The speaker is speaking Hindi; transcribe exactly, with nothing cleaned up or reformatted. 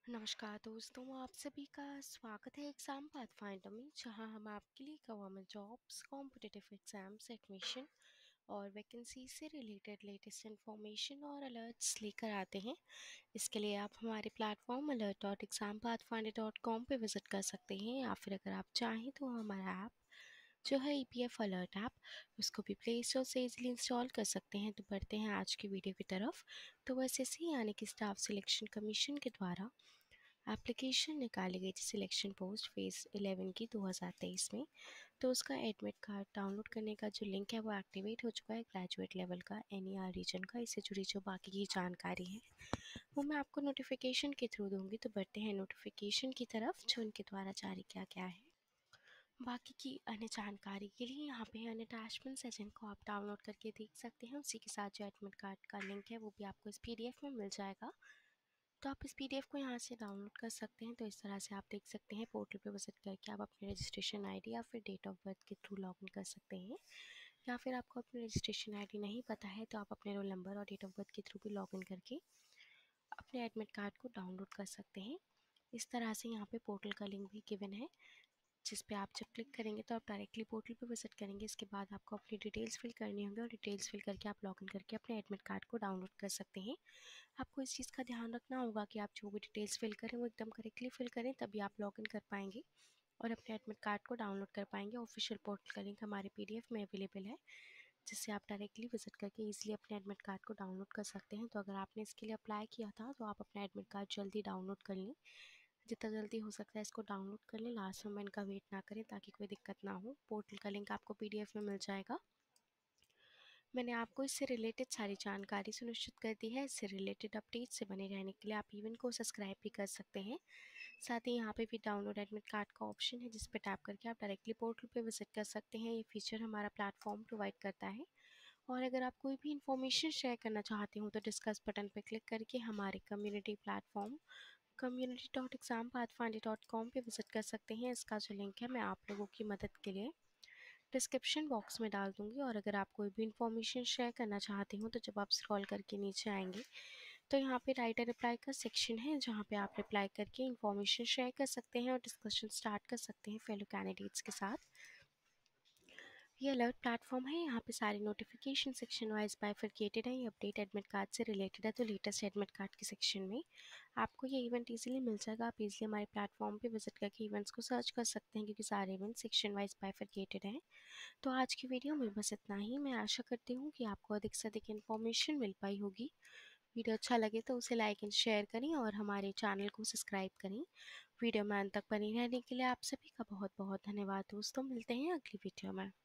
नमस्कार दोस्तों, आप सभी का स्वागत है एग्ज़ाम पाथफाइंडर में, जहां हम आपके लिए government jobs, competitive exams, admission और वैकेंसी से रिलेटेड लेटेस्ट इन्फॉर्मेशन और अलर्ट्स लेकर आते हैं। इसके लिए आप हमारे platform alert dot exam pathfinder dot com पर विजिट कर सकते हैं, या फिर अगर आप चाहें तो हमारा ऐप जो है E P F alert app, उसको भी प्ले स्टोर से इजीली इंस्टॉल कर सकते हैं। तो बढ़ते हैं आज की वीडियो की तरफ। तो एस एस सी यानी कि स्टाफ सिलेक्शन कमीशन के द्वारा एप्लीकेशन निकाली गई थी सिलेक्शन पोस्ट फेज़ इलेवन की दो हज़ार तेईस में। तो उसका एडमिट कार्ड डाउनलोड करने का जो लिंक है वो एक्टिवेट हो चुका है, ग्रेजुएट लेवल का, एन ई आर रीजन का। इससे जुड़ी जो बाकी की जानकारी है वो मैं आपको नोटिफिकेशन के थ्रू दूंगी। तो बढ़ते हैं नोटिफिकेशन की तरफ जो उनके द्वारा जारी किया गया है। बाकी की अन्य जानकारी के लिए यहाँ पे अन्य अटैचमेंट्स है जिनको आप डाउनलोड करके देख सकते हैं। उसी के साथ जो एडमिट कार्ड का लिंक है वो भी आपको इस पी डी एफ में मिल जाएगा। तो आप इस पीडीएफ को यहाँ से डाउनलोड कर सकते हैं। तो इस तरह से आप देख सकते हैं, पोर्टल पे विजिट करके आप अपने रजिस्ट्रेशन आईडी या फिर डेट ऑफ बर्थ के थ्रू लॉगिन कर सकते हैं। या फिर आपको अपनी रजिस्ट्रेशन आईडी नहीं पता है तो आप अपने रोल नंबर और डेट ऑफ बर्थ के थ्रू भी लॉगिन करके अपने एडमिट कार्ड को डाउनलोड कर सकते हैं। इस तरह से यहाँ पे पोर्टल का लिंक भी गिवन है, जिस पे आप जब क्लिक करेंगे तो आप डायरेक्टली पोर्टल पे विजिट करेंगे। इसके बाद आपको अपनी डिटेल्स फिल करनी होंगी और डिटेल्स फिल करके आप लॉगिन करके अपने एडमिट कार्ड को डाउनलोड कर सकते हैं। आपको इस चीज़ का ध्यान रखना होगा कि आप जो भी डिटेल्स फिल करें वो एकदम करेक्टली फिल करें, तभी आप लॉगिन कर पाएंगे और अपने एडमिट कार्ड को डाउनलोड कर पाएंगे। ऑफिशियल पोर्टल का लिंक हमारे पीडीएफ में अवेलेबल है, जिससे आप डायरेक्टली विजिट करके ईजिली अपने एडमिट कार्ड को डाउनलोड कर सकते हैं। तो अगर आपने इसके लिए अप्लाई किया था तो आप अपना एडमिट कार्ड जल्दी डाउनलोड कर लें, जितना जल्दी हो सकता है इसको डाउनलोड कर लें। लास्ट मोमेंट का वेट ना करें ताकि कोई दिक्कत ना हो। पोर्टल का लिंक आपको पीडीएफ में मिल जाएगा। मैंने आपको इससे रिलेटेड सारी जानकारी सुनिश्चित कर दी है। इससे रिलेटेड अपडेट से बने रहने के लिए आप इवन को सब्सक्राइब भी कर सकते हैं। साथ ही यहाँ पे भी डाउनलोड एडमिट कार्ड का ऑप्शन है, जिस पर टैप करके आप डायरेक्टली पोर्टल पे विजिट कर सकते हैं। ये फीचर हमारा प्लेटफॉर्म प्रोवाइड करता है। और अगर आप कोई भी इन्फॉर्मेशन शेयर करना चाहते हो तो डिस्कस बटन पर क्लिक करके हमारे community platform community dot exam pathfinder dot com पर विजिट कर सकते हैं। इसका जो लिंक है मैं आप लोगों की मदद के लिए डिस्क्रिप्शन बॉक्स में डाल दूंगी। और अगर आप कोई भी इन्फॉर्मेशन शेयर करना चाहते हो तो जब आप स्क्रॉल करके नीचे आएंगे तो यहाँ पे राइट अ रिप्लाई का सेक्शन है, जहाँ पे आप रिप्लाई करके इन्फॉर्मेशन शेयर कर सकते हैं और डिस्कशन स्टार्ट कर सकते हैं फेलो कैंडिडेट्स के साथ। ये अलर्ट प्लेटफॉर्म है, यहाँ पे सारी नोटिफिकेशन सेक्शन वाइज बाइफरकेटेड है। ये अपडेट एडमिट कार्ड से रिलेटेड है, तो लेटेस्ट एडमिट कार्ड के सेक्शन में आपको ये इवेंट इजीली मिल जाएगा। आप इजीली हमारे प्लेटफॉर्म पे विजिट करके इवेंट्स को सर्च कर सकते हैं, क्योंकि सारे इवेंट सेक्शन वाइज बाइफरकेटेड हैं। तो आज की वीडियो में बस इतना ही। मैं आशा करती हूँ कि आपको अधिक से अधिक इन्फॉर्मेशन मिल पाई होगी। वीडियो अच्छा लगे तो उसे लाइक एंड शेयर करें और हमारे चैनल को सब्सक्राइब करें। वीडियो में अंत तक बनी रहने के लिए आप सभी का बहुत बहुत धन्यवाद दोस्तों। मिलते हैं अगली वीडियो में।